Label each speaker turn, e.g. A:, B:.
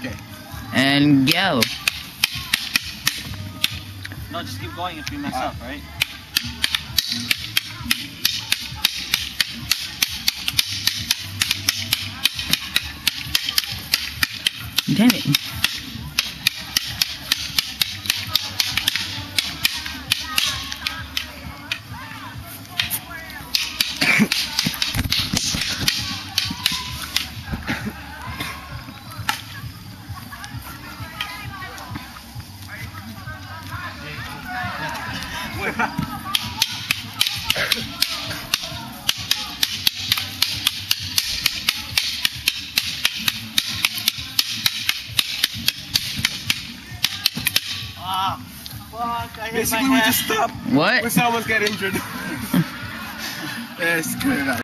A: Okay.
B: And go.
C: No, just keep going if you mess up, right?
B: Damn it.
C: Ah, fuck, I hit my
A: Basically, we
C: head.
A: just stop
B: What?
A: when someone's get injured. Yes, good.